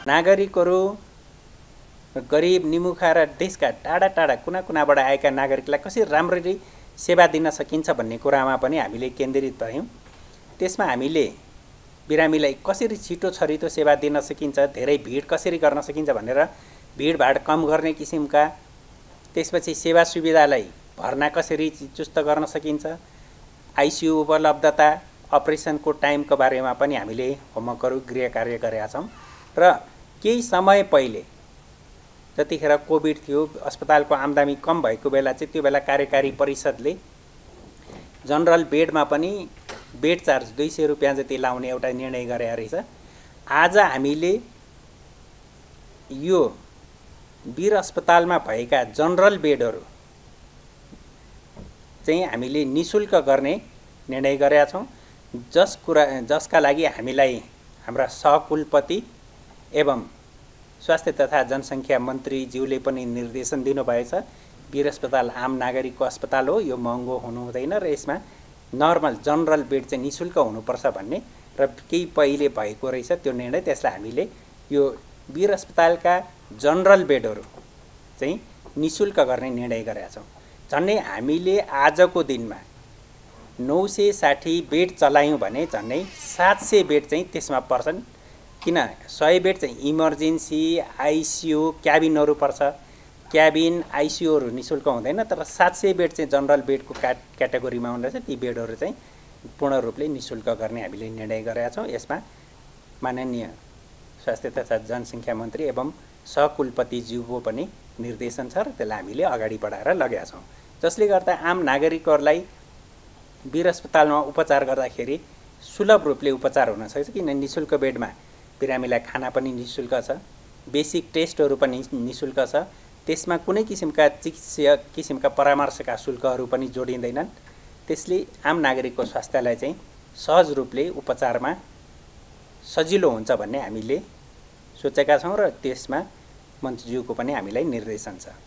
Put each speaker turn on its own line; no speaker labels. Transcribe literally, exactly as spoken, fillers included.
नागरिकहरू गरिब निमुखा र देशका टाढा टाढा कुना कुनाबाट आएका नागरिकलाई कसरी राम्ररी सेवा दिन सकिन्छ भन्ने कुरामा पनि हामीले केन्द्रित भयौँ। त्यसमा हामीले बिरामीलाई कसरी छिटो छरितो सेवा दिन सकिन्छ, धेरै भिड कसरी गर्न सकिन्छ भनेर भिडभाड कम गर्ने किसिमका, त्यसपछि सेवा सुविधालाई भर्ना कसरी चुस्त गर्न सकिन्छ, आइसियु उपलब्धता, अपरेसनको टाइमको बारेमा पनि हामीले होमवर्कहरू गृह कार्य गरेका छौँ। र केही समय पहिले जतिखेर कोभिड थियो, अस्पतालको आम्दानी कम भएको बेला चाहिँ त्यो बेला कार्यकारी परिषदले जनरल बेडमा पनि बेड चार्ज दुई सय रुपियाँ जति लाउने एउटा निर्णय गरेका रहेछ। आज हामीले यो वीर अस्पतालमा भएका जनरल बेडहरू चाहिँ हामीले निःशुल्क गर्ने निर्णय गरेका छौँ, जस कुरा जसका लागि हामीलाई हाम्रा सहकुलपति एवं स्वास्थ्य तथा जनसङ्ख्या मन्त्रीज्यूले पनि निर्देशन दिनुभएछ। वीर अस्पताल आम नागरिकको अस्पताल हो, यो महँगो हुनु हुँदैन र यसमा नर्मल जनरल बेड चाहिँ निःशुल्क हुनुपर्छ भन्ने र केही पहिले भएको रहेछ त्यो निर्णय। त्यसलाई हामीले यो वीर अस्पतालका जनरल बेडहरू चाहिँ निःशुल्क गर्ने निर्णय गरेका छौँ। झन्डै हामीले आजको दिनमा नौ सय साठी बेड चलायौँ भने झन्डै सात सय बेड चाहिँ त्यसमा पर्छन्। किन सय बेड चाहिँ इमर्जेन्सी, आइसियु, क्याबिनहरू पर्छ। क्याबिन, आइसियुहरू निःशुल्क हुँदैन, तर सात सय बेड चाहिँ जनरल बेडको क्याट क्याटेगोरीमा हुँदछ। ती बेडहरू चाहिँ पूर्ण रूपले निःशुल्क गर्ने हामीले निर्णय गरेका छौँ। यसमा माननीय स्वास्थ्य तथा जनसङ्ख्या मन्त्री एवं सहकुलपतिज्यूको पनि निर्देशन छ र त्यसलाई हामीले अगाडि बढाएर लगेका छौँ, जसले गर्दा आम नागरिकहरूलाई वीर अस्पतालमा उपचार गर्दाखेरि सुलभ रूपले उपचार हुन सक्छ। किन निःशुल्क बेडमा बिरामीलाई खाना पनि निःशुल्क छ, बेसिक टेस्टहरू पनि निःशुल्क छ, त्यसमा कुनै किसिमका चिकित्सीय किसिमका परामर्शका शुल्कहरू पनि जोडिँदैनन्। त्यसले आम नागरिकको स्वास्थ्यलाई चाहिँ सहज रूपले उपचारमा सजिलो हुन्छ भन्ने हामीले सोचेका छौँ र त्यसमा मन्त्रीज्यूको पनि हामीलाई निर्देशन छ।